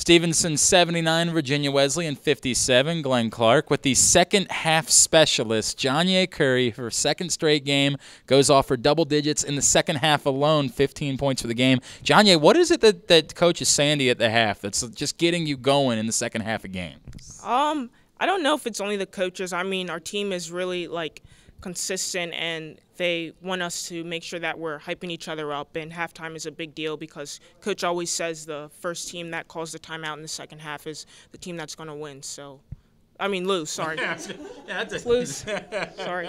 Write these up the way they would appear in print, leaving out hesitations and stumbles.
Stevenson 79, Virginia Wesleyan 57. Glenn Clark with the second half specialist. Jonyae Curry, for a second straight game, goes off for double digits in the second half alone, 15 points for the game. Jonyae, what is it that Coach is saying to you at the half that's just getting you going in the second half of games? I don't know if it's only the coaches. I mean, our team is really consistent, and they want us to make sure that we're hyping each other up, and halftime is a big deal because Coach always says the first team that calls the timeout in the second half is the team that's going to win. So, I mean, lose, sorry. Lose, sorry.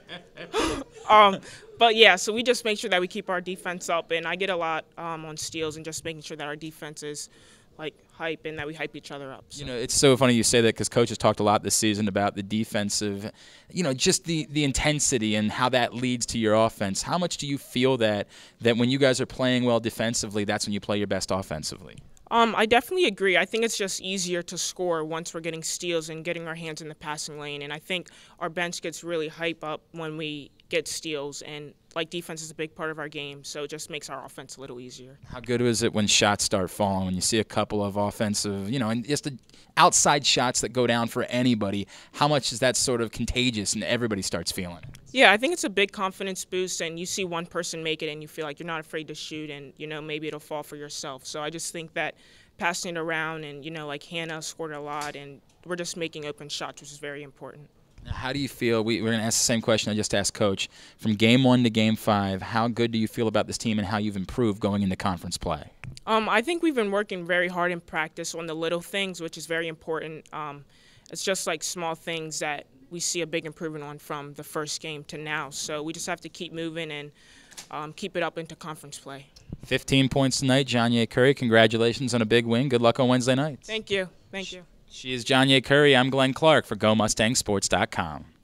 But, yeah, so we just make sure that we keep our defense up, and I get a lot on steals and just making sure that our defense is hype and that we hype each other up. So. You know, it's so funny you say that because Coach has talked a lot this season about the defensive, just the intensity and how that leads to your offense. How much do you feel that when you guys are playing well defensively, that's when you play your best offensively? I definitely agree. I think it's just easier to score once we're getting steals and getting our hands in the passing lane. And I think our bench gets really hype up when we get steals. And, defense is a big part of our game, so it just makes our offense a little easier. How good is it when shots start falling, when you see a couple of offensive, and just the outside shots that go down for anybody? How much is that sort of contagious and everybody starts feeling it? Yeah, I think it's a big confidence boost, and you see one person make it and you feel like you're not afraid to shoot, and, maybe it'll fall for yourself. So I just think that passing it around and, Hannah scored a lot, and we're just making open shots, which is very important. Now, how do you feel? We're going to ask the same question I just asked Coach. From Game 1 to Game 5, how good do you feel about this team and how you've improved going into conference play? I think we've been working very hard in practice on the little things, which is very important. It's just small things that we see a big improvement on from the first game to now. So we just have to keep moving and keep it up into conference play. 15 points tonight, Jonyae Curry. Congratulations on a big win. Good luck on Wednesday nights. Thank you. Thank you. She is Jonyae Curry. I'm Glenn Clark for GoMustangSports.com.